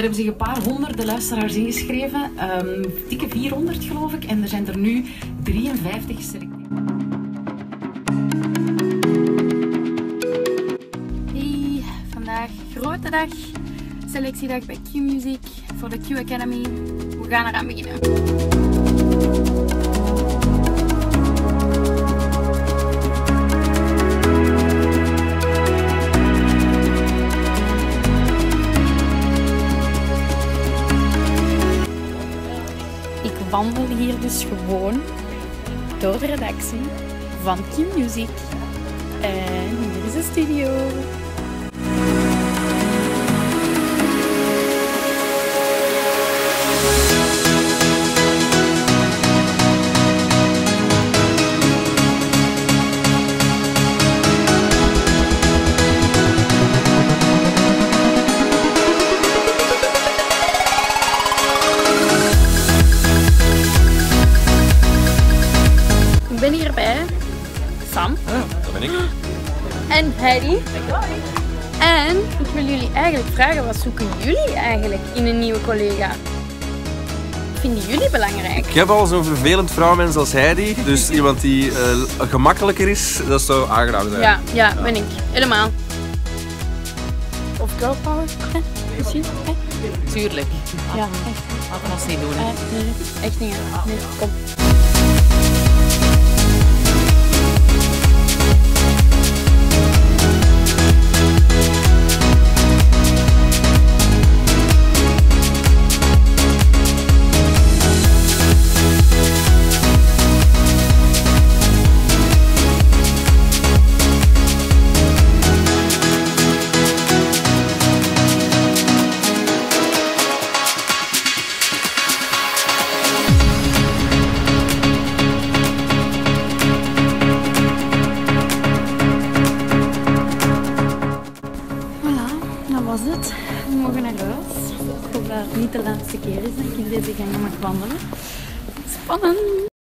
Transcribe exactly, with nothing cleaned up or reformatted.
hebben zich een paar honderden luisteraars ingeschreven. Um, dikke vierhonderd geloof ik. En er zijn er nu drieënvijftig geselecteerd. Hey, vandaag grote dag. Selectiedag bij Q-Music voor de Q Academy. We gaan eraan beginnen. Ik wandel hier dus gewoon door de redactie van Q-Music. En hier is de studio. Ik ben hier bij Sam. Ja, dat ben ik. En Heidi. En ik wil jullie eigenlijk vragen, wat zoeken jullie eigenlijk in een nieuwe collega? Wat vinden jullie belangrijk? Ik heb al zo'n vervelend vrouwmens als Heidi, dus iemand die uh, gemakkelijker is, dat zou aangenaam zijn. Ja, ja, ben ik. Helemaal. Of girl power, hè? Misschien? Hè? Tuurlijk. Ja, echt. Laten we ons niet doen. Hè. Eh, nee, echt niet. Hè. Nee, kom. Dat was het. We mogen naar huis. Ik hoop dat het niet de laatste keer is dat ik in deze gangen mag wandelen. Spannend!